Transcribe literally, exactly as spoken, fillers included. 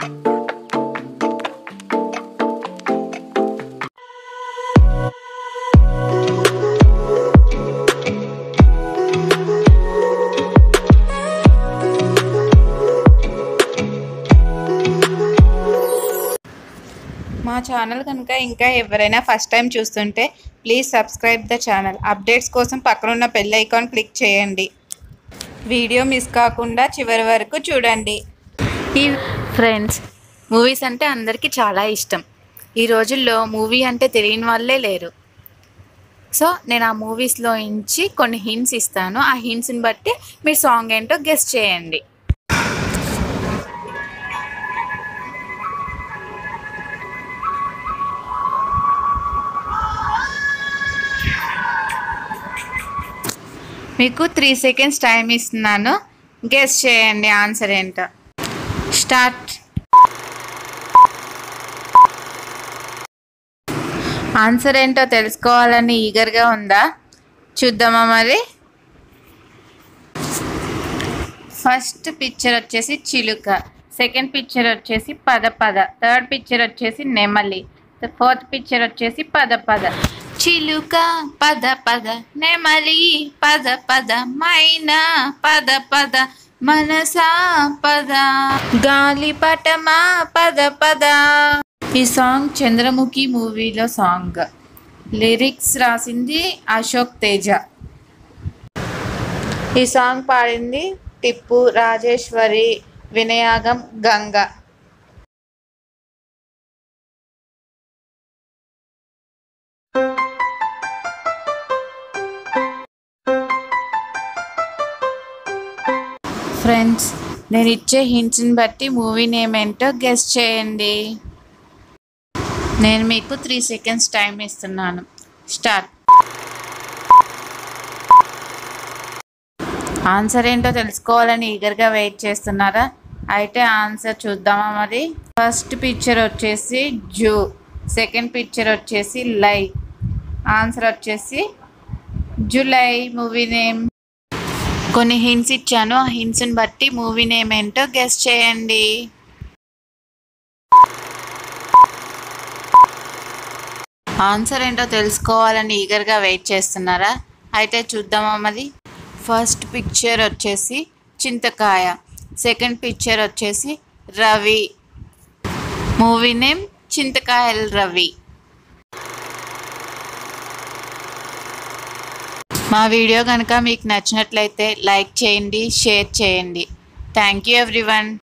మా ఛానల్ కనుక ఇంకా ఎవరైనా ఫస్ట్ టైం చూస్తుంటే please subscribe the channel. Updates కోసం పక్కనున్న బెల్ ఐకాన్ క్లిక్ చేయండి. వీడియో మిస్ కాకుండా చివరి వరకు చూడండి. ఈ ఫ్రెండ్స్, మూవీస్ అంటే అందరికీ చాలా ఇష్టం. ఈ రోజుల్లో మూవీ అంటే తెలియని వాళ్ళే లేరు. సో నేను ఆ మూవీస్లో నుంచి కొన్ని హింట్స్ ఇస్తాను. ఆ హింట్స్ని బట్టి మీరు సాంగ్ ఏంటో గెస్ చేయండి. మీకు త్రీ సెకండ్స్ టైం ఇస్తున్నాను. గెస్ చేయండి ఆన్సర్ ఏంటో. స్టార్ట్. ఆన్సర్ ఏంటో తెలుసుకోవాలని ఈగర్గా ఉందా? చూద్దామా మరి. ఫస్ట్ పిక్చర్ వచ్చేసి చిలుక, సెకండ్ పిక్చర్ వచ్చేసి పద పద, థర్డ్ పిక్చర్ వచ్చేసి నెమలి, ఫోర్త్ పిక్చర్ వచ్చేసి పద పద. చిలుక పద పద, నెమలి పద పద, మైనా పద పద, మనసా పద, గాలిపటమా పద పద. ఈ సాంగ్ చంద్రముఖి మూవీలో సాంగ్. లిరిక్స్ రాసింది అశోక్ తేజ. ఈ సాంగ్ పాడింది టిప్పు, రాజేశ్వరి, వినయాగం, గంగ. ఫ్రెండ్స్, నేను ఇచ్చే హింట్స్ని బట్టి మూవీ నేమ్ ఏంటో గెస్ చేయండి. నేను మీకు త్రీ సెకండ్స్ టైం ఇస్తున్నాను. స్టార్ట్. ఆన్సర్ ఏంటో తెలుసుకోవాలని ఈగర్గా వెయిట్ చేస్తున్నారా? అయితే ఆన్సర్ చూద్దామా మరి. ఫస్ట్ పిక్చర్ వచ్చేసి జూ, సెకండ్ పిక్చర్ వచ్చేసి లై. ఆన్సర్ వచ్చేసి జూలై మూవీ నేమ్. కొన్ని హింట్స్ ఇచ్చాను. ఆ హింట్స్ని బట్టి మూవీ నేమ్ ఏంటో గెస్ చేయండి. ఆన్సర్ ఏంటో తెలుసుకోవాలని ఈగర్గా వెయిట్ చేస్తున్నారా? అయితే చూద్దామా మరి. ఫస్ట్ పిక్చర్ వచ్చేసి చింతకాయ, సెకండ్ పిక్చర్ వచ్చేసి రవి. Movie name Chintakayala Ravi. మా వీడియో కనుక మీకు నచ్చినట్లయితే లైక్ చేయండి, షేర్ చేయండి. Thank you everyone.